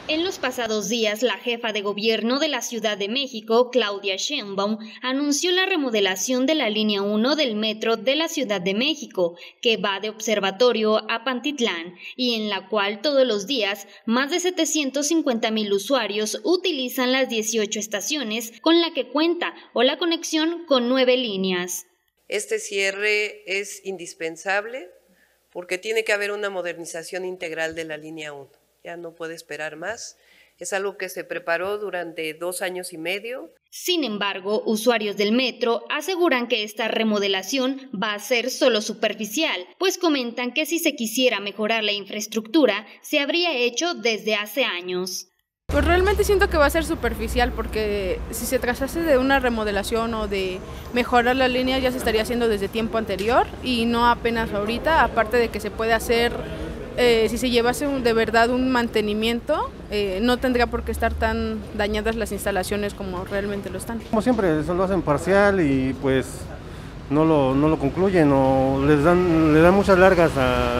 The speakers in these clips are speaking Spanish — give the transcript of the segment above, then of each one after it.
En los pasados días, la jefa de gobierno de la Ciudad de México, Claudia Sheinbaum, anunció la remodelación de la línea 1 del metro de la Ciudad de México, que va de Observatorio a Pantitlán, y en la cual todos los días más de 750,000 usuarios utilizan las 18 estaciones con la que cuenta o la conexión con 9 líneas. Este cierre es indispensable porque tiene que haber una modernización integral de la línea 1. Ya no puede esperar más. Es algo que se preparó durante 2 años y medio. Sin embargo, usuarios del metro aseguran que esta remodelación va a ser solo superficial, pues comentan que si se quisiera mejorar la infraestructura, se habría hecho desde hace años. Pues realmente siento que va a ser superficial porque si se tratase de una remodelación o de mejorar la línea ya se estaría haciendo desde tiempo anterior y no apenas ahorita, aparte de que se puede hacer, si se llevase de verdad un mantenimiento, no tendría por qué estar tan dañadas las instalaciones como realmente lo están. Como siempre, eso lo hacen parcial y pues no lo concluyen o le dan muchas largas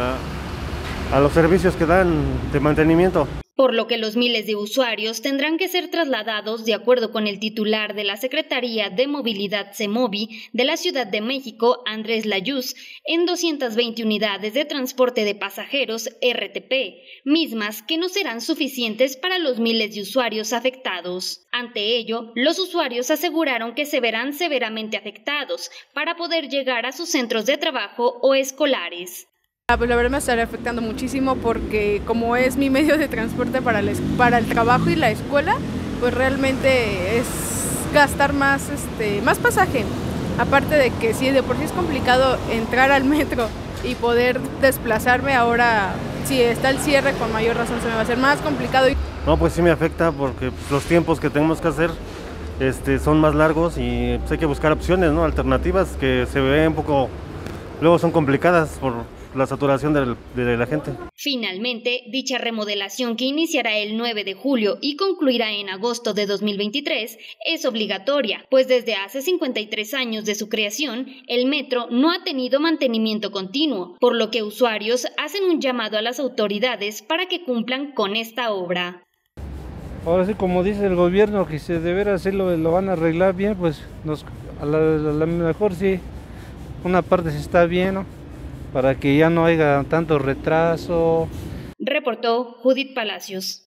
a los servicios que dan de mantenimiento. Por lo que los miles de usuarios tendrán que ser trasladados, de acuerdo con el titular de la Secretaría de Movilidad CEMOVI de la Ciudad de México, Andrés Layuz, en 220 unidades de transporte de pasajeros RTP, mismas que no serán suficientes para los miles de usuarios afectados. Ante ello, los usuarios aseguraron que se verán severamente afectados para poder llegar a sus centros de trabajo o escolares. Pues la verdad me estaría afectando muchísimo porque como es mi medio de transporte para el trabajo y la escuela, pues realmente es gastar más pasaje. Aparte de que sí, de por sí es complicado entrar al metro y poder desplazarme, ahora si está el cierre con mayor razón se me va a hacer más complicado. No, pues sí me afecta porque pues, los tiempos que tenemos que hacer son más largos y pues, hay que buscar opciones, ¿no? Alternativas que se ven un poco, luego son complicadas por la saturación de la gente. Finalmente, dicha remodelación, que iniciará el 9 de julio y concluirá en agosto de 2023, es obligatoria, pues desde hace 53 años de su creación, el metro no ha tenido mantenimiento continuo, por lo que usuarios hacen un llamado a las autoridades para que cumplan con esta obra. Ahora sí, como dice el gobierno, que si de veras sí lo van a arreglar bien, pues a la mejor sí, una parte sí está bien, ¿no? Para que ya no haya tanto retraso. Reportó Judith Palacios.